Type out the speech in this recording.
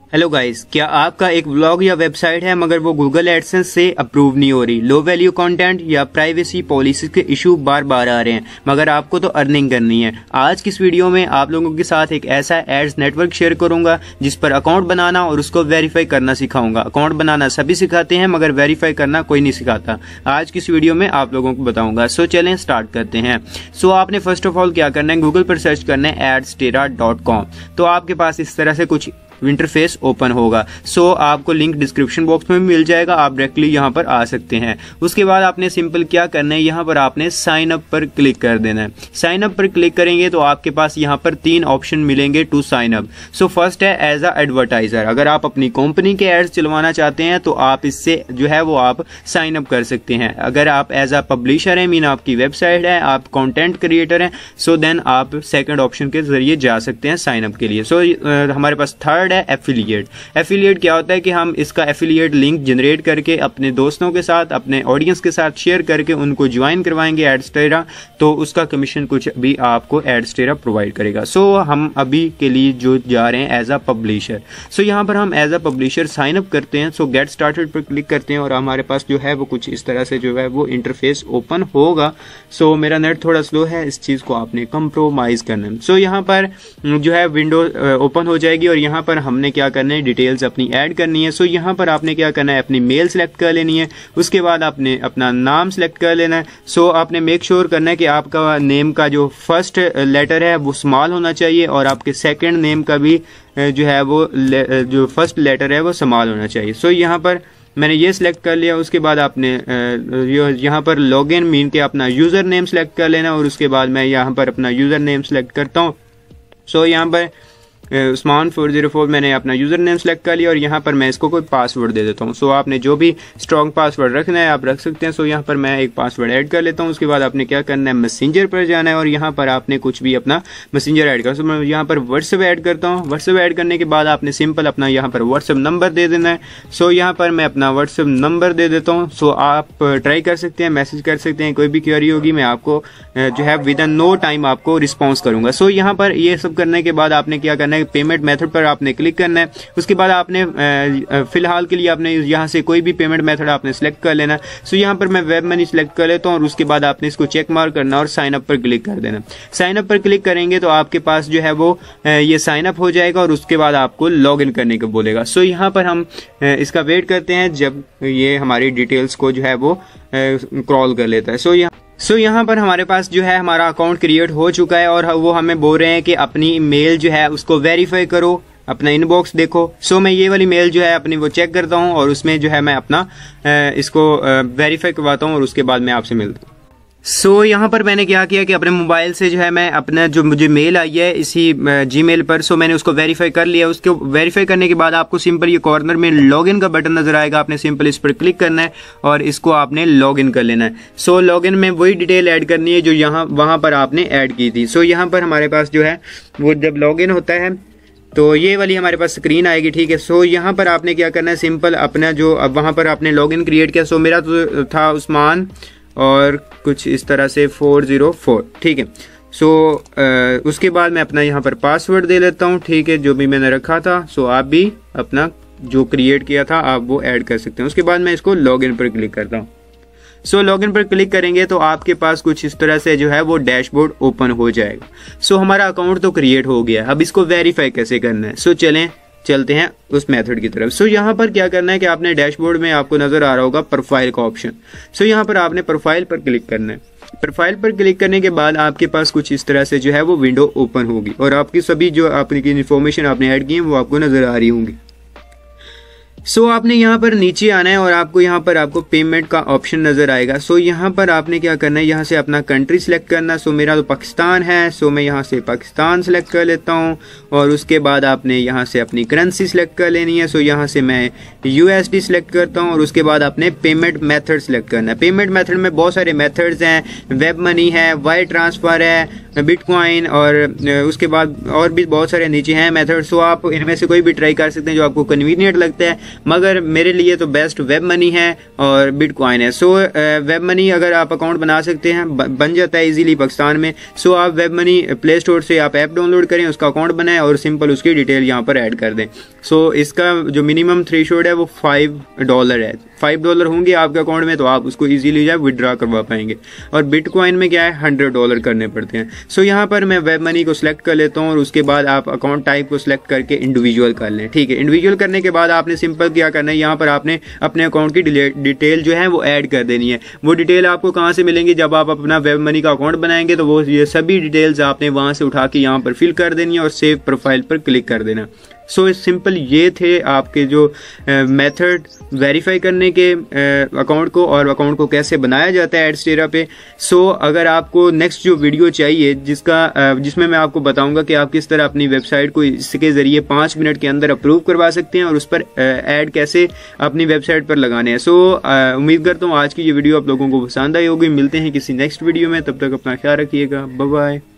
Hello guys, क्या आपका एक व्लॉग या वेबसाइट है मगर वो गूगल एडसेंस से अप्रूव नहीं हो रही, लो वैल्यू कंटेंट या प्राइवेसी पॉलिसी के इशू बार बार आ रहे हैं मगर आपको तो अर्निंग करनी है। आज की इस वीडियो में आप लोगों के साथ एक ऐसा एड्स नेटवर्क शेयर करूंगा जिस पर अकाउंट बनाना और उसको वेरीफाई करना सिखाऊंगा। अकाउंट बनाना सभी सिखाते हैं मगर वेरीफाई करना कोई नहीं सिखाता। आज की इस वीडियो में आप लोगों को बताऊंगा। सो चलें स्टार्ट करते हैं। सो आपने फर्स्ट ऑफ ऑल क्या करना है, गूगल पर सर्च करना है adstera.com। तो आपके पास इस तरह से कुछ इंटरफेस ओपन होगा। सो आपको लिंक डिस्क्रिप्शन बॉक्स में मिल जाएगा, आप डायरेक्टली यहाँ पर आ सकते हैं। उसके बाद आपने सिंपल क्या करना है, यहाँ पर आपने साइन अप पर क्लिक कर देना है। साइन अप पर क्लिक करेंगे तो आपके पास यहाँ पर 3 ऑप्शन मिलेंगे to sign up. So first है एज अ एडवर्टाइजर। अगर आप अपनी कंपनी के एड्स चलवाना चाहते हैं तो आप इससे जो है वो आप साइन अप कर सकते हैं। अगर आप एज अ पब्लिशर है, मीन आपकी वेबसाइट है, आप कंटेंट क्रिएटर हैं, सो देन आप सेकंड ऑप्शन के जरिए जा सकते हैं साइन अप के लिए। सो हमारे पास थर्ड है एफिलिएट। एफिलिएट क्या होता है कि हम इसका एफिलिएट लिंक जनरेट करके अपने दोस्तों के साथ, अपने ऑडियंस के साथ शेयर करके उनको ज्वाइन करवाएंगे एडस्टेरा, तो उसका कमीशन कुछ भी आपको एडस्टेरा प्रोवाइड करेगा। सो हम अभी के लिए जो जा रहे हैं एज अ पब्लिशर। सो यहाँ पर हम as a publisher sign up करते हैं। सो गेट स्टार्टेड पर क्लिक करते हैं और हमारे पास जो है वो कुछ इस तरह से जो है वो इंटरफेस ओपन होगा। सो मेरा नेट थोड़ा स्लो है, इस चीज को आपने कंप्रोमाइज करना है। सो यहाँ पर जो है विंडो ओपन हो जाएगी और यहाँ पर हमने क्या करना है, डिटेल्स अपनी ऐड करनी है। सो यहाँ पर आपने क्या करना है, अपनी मेल सेलेक्ट कर लेनी है। उसके बाद आपने अपना नाम सेलेक्ट कर लेना है। सो आपने मेक श्योर करना है कि आपका नेम का जो फर्स्ट लेटर है वो स्मॉल होना चाहिए और आपके सेकंड नेम का भी जो है वो जो फर्स्ट लेटर है वो स्मॉल होना चाहिए। सो यहाँ पर मैंने ये सिलेक्ट कर लिया। उसके बाद आपने यहाँ पर लॉगिन मीन के अपना यूजर नेम सेलेक्ट कर लेना और उसके बाद मैं यहाँ पर अपना यूजर नेम सेलेक्ट करता हूँ। सो यहाँ पर उस्मान 404 मैंने अपना यूजर नेम सेलेक्ट कर लिया और यहाँ पर मैं इसको कोई पासवर्ड दे देता हूँ। सो आपने जो भी स्ट्रॉन्ग पासवर्ड रखना है आप रख सकते हैं। सो यहाँ पर मैं एक पासवर्ड ऐड कर लेता हूँ। उसके बाद आपने क्या करना है, मैसेंजर पर जाना है और यहाँ पर आपने कुछ भी अपना मैसेंजर ऐड करना। सो मैं यहाँ पर व्हाट्सएप ऐड करता हूँ। व्हाट्सएप ऐड करने के बाद आपने सिंपल अपना यहाँ पर व्हाट्सएप नंबर दे देना है। सो यहाँ पर मैं अपना व्हाट्सएप नंबर दे देता हूँ। सो आप ट्राई कर सकते हैं, मैसेज कर सकते हैं, कोई भी क्वेरी होगी मैं आपको जो है विद इन नो टाइम आपको रिस्पॉन्स करूंगा। सो यहाँ पर ये सब करने के बाद आपने क्या करना है, पेमेंट मेथड पर आपने क्लिक करना है। उसके बाद आपने फिलहाल के लिए आपने यहाँ से कोई भी पेमेंट मेथड आपने सेलेक्ट कर लेना। सो यहाँ पर मैं वेब मनी सेलेक्ट कर लेता हूँ और उसके बाद आपने इसको चेक मार्क करना और साइन अप पर क्लिक कर देना। साइन अप पर क्लिक करेंगे तो आपके पास जो है वो ये साइन अप हो जाएगा और उसके बाद आपको लॉग इन करने को बोलेगा। सो यहाँ पर हम इसका वेट करते हैं जब ये हमारी डिटेल्स को जो है वो क्रॉल कर लेता है। सो यहाँ पर हमारे पास जो है हमारा अकाउंट क्रिएट हो चुका है और वो हमें बोल रहे हैं कि अपनी मेल जो है उसको वेरीफाई करो, अपना इनबॉक्स देखो। सो मैं ये वाली मेल जो है अपनी वो चेक करता हूँ और उसमें जो है मैं अपना इसको वेरीफाई करवाता हूँ और उसके बाद मैं आपसे मिलता हूँ। सो यहाँ पर मैंने क्या किया कि अपने मोबाइल से जो है मैं अपना जो मुझे मेल आई है इसी जीमेल पर, सो मैंने उसको वेरीफाई कर लिया। उसको वेरीफाई करने के बाद आपको सिंपल ये कॉर्नर में लॉगिन का बटन नजर आएगा, आपने सिंपल इस पर क्लिक करना है और इसको आपने लॉगिन कर लेना है। सो लॉगिन में वही डिटेल ऐड करनी है जो यहाँ वहां पर आपने ऐड की थी। सो यहाँ पर हमारे पास जो है वो जब लॉगिन होता है तो ये वाली हमारे पास स्क्रीन आएगी, ठीक है। सो यहाँ पर आपने क्या करना है, सिंपल अपना जो वहां पर आपने लॉगिन क्रिएट किया। सो मेरा तो था उस्मान और कुछ इस तरह से 404, ठीक है। सो उसके बाद मैं अपना यहाँ पर पासवर्ड दे लेता हूँ, ठीक है, जो भी मैंने रखा था। सो आप भी अपना जो क्रिएट किया था आप वो ऐड कर सकते हैं। उसके बाद मैं इसको लॉगिन पर क्लिक करता हूँ। सो लॉगिन पर क्लिक करेंगे तो आपके पास कुछ इस तरह से जो है वो डैशबोर्ड ओपन हो जाएगा। सो हमारा अकाउंट तो क्रिएट हो गया, अब इसको वेरीफाई कैसे करना है। सो चलते हैं उस मेथड की तरफ। सो यहाँ पर क्या करना है कि आपने डैशबोर्ड में आपको नजर आ रहा होगा प्रोफाइल का ऑप्शन। सो यहाँ पर आपने प्रोफाइल पर क्लिक करना है। प्रोफाइल पर क्लिक करने के बाद आपके पास कुछ इस तरह से जो है वो विंडो ओपन होगी और आपकी सभी जो आपकी इन्फॉर्मेशन आपने ऐड की है वो आपको नजर आ रही होंगी। सो आपने यहाँ पर नीचे आना है और आपको यहाँ पर आपको पेमेंट का ऑप्शन नजर आएगा। सो यहाँ पर आपने क्या करना है, यहाँ से अपना कंट्री सिलेक्ट करना। सो मेरा तो पाकिस्तान है, सो मैं यहाँ से पाकिस्तान सिलेक्ट कर लेता हूँ और उसके बाद आपने यहाँ से अपनी करेंसी सिलेक्ट कर लेनी है। सो यहाँ से मैं USD सिलेक्ट करता हूँ और उसके बाद आपने पेमेंट मेथड सिलेक्ट करना है। पेमेंट मेथड में बहुत सारे मेथड्स हैं, वेब मनी है, वायर ट्रांसफर है बिटकॉइन और उसके बाद और भी बहुत सारे नीचे हैं मेथड। सो आप इनमें से कोई भी ट्राई कर सकते हैं जो आपको कन्वीनियंट लगता है, मगर मेरे लिए तो बेस्ट वेब मनी है और बिटकॉइन है। सो वेब मनी अगर आप अकाउंट बना सकते हैं, बन जाता है इजीली पाकिस्तान में। सो आप वेब मनी प्ले स्टोर से आप ऐप डाउनलोड करें, उसका अकाउंट बनाएं और सिंपल उसकी डिटेल यहाँ पर ऐड कर दें। सो इसका जो मिनिमम थ्रेशोल्ड है वो $5 है। $5 होंगे आपके अकाउंट में तो आप उसको इजीली जो है विड्रॉ करवा पाएंगे। और बिटकॉइन में क्या है, $100 करने पड़ते हैं। सो यहाँ पर मैं वेब मनी को सिलेक्ट कर लेता हूँ और उसके बाद आप अकाउंट टाइप को सिलेक्ट करके इंडिविजुअल कर लें। ठीक है, इंडिविजुअल करने के बाद आपने सिंपल क्या करना है, यहाँ पर आपने अपने अकाउंट की डिटेल जो है वो ऐड कर देनी है। वो डिटेल आपको कहाँ से मिलेंगी, जब आप अपना वेब मनी का अकाउंट बनाएंगे तो वो ये सभी डिटेल्स आपने वहाँ से उठा के यहाँ पर फिल कर देनी है और सेव प्रोफाइल पर क्लिक कर देना। सो सिंपल ये थे आपके जो मेथड वेरीफाई करने के अकाउंट को, और अकाउंट को कैसे बनाया जाता है एडस्टेरा पे। सो अगर आपको नेक्स्ट जो वीडियो चाहिए जिसमें मैं आपको बताऊंगा कि आप किस तरह अपनी वेबसाइट को इसके जरिए 5 मिनट के अंदर अप्रूव करवा सकते हैं और उस पर ऐड कैसे अपनी वेबसाइट पर लगाने हैं। सो उम्मीद करता हूँ आज की ये वीडियो आप लोगों को पसंद आई होगी। मिलते हैं किसी नेक्स्ट वीडियो में, तब तक अपना ख्याल रखिएगा। Bye bye.